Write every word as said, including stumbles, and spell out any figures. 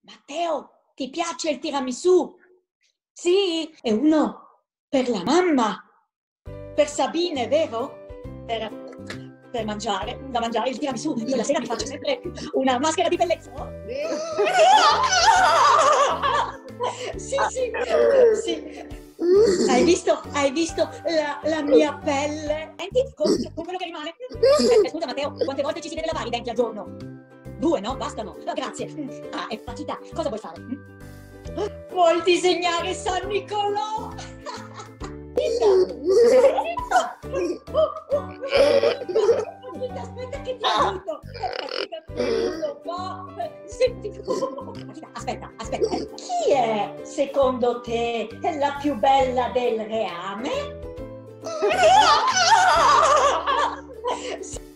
Matteo, ti piace il tiramisù? Sì? E uno per la mamma, per Sabine, vero? Per, per mangiare, da mangiare il tiramisù. Io la sera mi faccio sempre una maschera di bellezza, no? Sì, sì, sì. Hai visto, hai visto la, la mia pelle? Senti, con, con quello che rimane. Eh, scusa Matteo, quante volte ci si deve lavare i denti al giorno? Due, no? Bastano. Oh, grazie. Ah, è facilità. Cosa vuoi fare? Vuoi disegnare San Nicolò? Aspetta che ti aiuto. Aspetta, aspetta. Chi è, secondo te, la più bella del reame?